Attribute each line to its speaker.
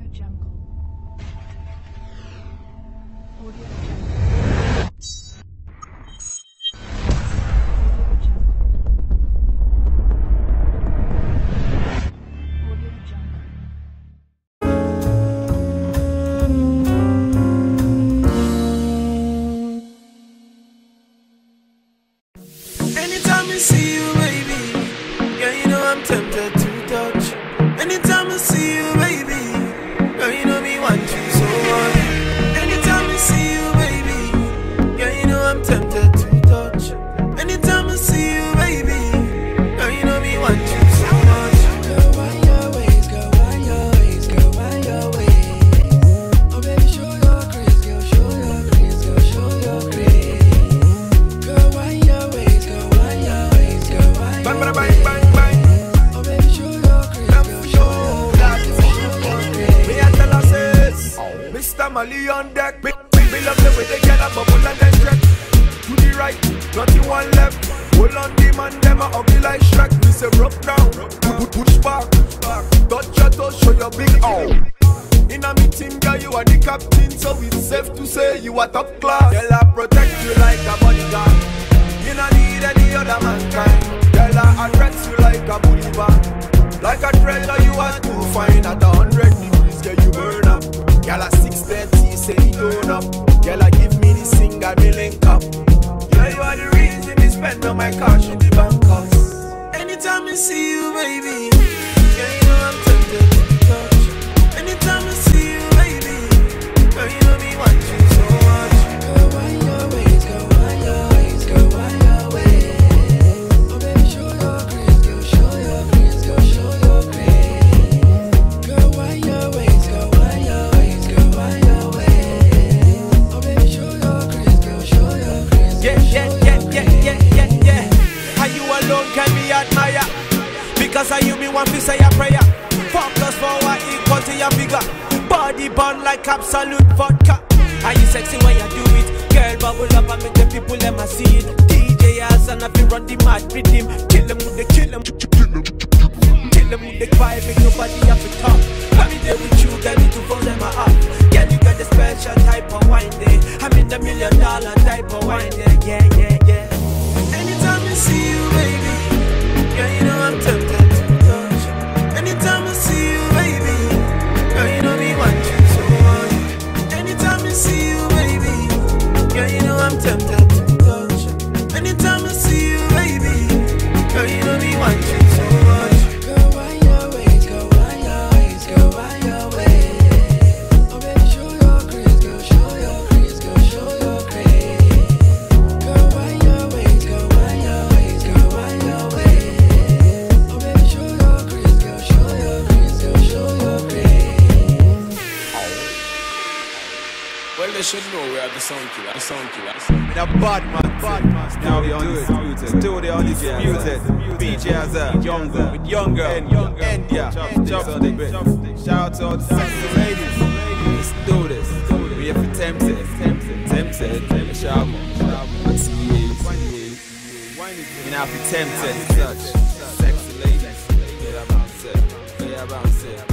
Speaker 1: Jungle. Audio
Speaker 2: Anytime I see you, baby, yeah, you know I'm tempted to touch. Anytime I see you, baby, girl, you know me want you so much. Anytime I see you, baby, yeah, you know I'm tempted to touch. Anytime I see you, baby, girl, you know me want you so much. Go on your ways, go on your ways, go on your ways. Oh baby, show your grace, girl, show your grace, girl, show your grace. Go on your ways, go on your ways, go on your ways. Bang, bang, bang, bang. Oh baby, show your grace, girl, show your grace. Me and tell her says, Mr. Mali on deck. Me love the way they get a bubble and then check. To the right, nothing one left. Hold on the man, them a ugly like Shrek. Me say rock down, push back. Touch your toes, show your big arm. In a meeting, girl, you are the captain, so it's safe to say you are top class. Girl, I protect you like a bodyguard. You don't need any other mankind. Girl, I address you like a boulevard. Like a trailer, you are too fine. At 100 degrees, girl, you burn up. Girl, at 6:30, say you turn up. Girl, I give me the single, me link up. Yeah, you are the reason me spend on my cash in the bank. Anytime I see you, baby, yeah, you know I'm tempted to touch. Anytime I see you, baby, girl, you know me want you so much. Go on your ways, go on your ways, go on your ways. Oh baby, show your grace, girl, show your grace, girl, show your grace. Go on your ways, go on your ways, go on your ways. Oh baby, show your grace, girl, show your grace. Yeah. How you alone can be admire? Because I you me want to say a prayer. 4 + 4 equal to your figure. Body burn like absolute vodka. Are you sexy when you do it? Girl, bubble up and make the people let me see it. DJ ass and if you run the match with him, kill him with the kill him with the vibe, make nobody have to talk. Every day with you, girl, need to follow them up. Girl, you got the special type of wine day. I'm in the $1 million type of wine day. Yeah. Anytime I see you, baby, yeah, you know I'm tempted to touch. Anytime I see you, baby, girl, you know me want you so much. Anytime I see you, baby, girl, you know I'm tempted to touch. Anytime I see you, baby, girl, you know me want you so much. Go on your ways, go on your ways, go on your ways. Oh baby, show your grace, girl, show your grace, girl, show your grace. Go on your ways, go on your ways, go on your ways. Oh baby, show your grace, girl, show your grace, girl, show your grace.
Speaker 3: Well, they should know we are the sound killer.
Speaker 4: The bad man. Studio undisputed. BJ as a younger, with younger, India. Shout out to the sexy ladies. Let's do this. We have to tempted. Sharp. We have to tempted. Such sexy ladies. Get about it.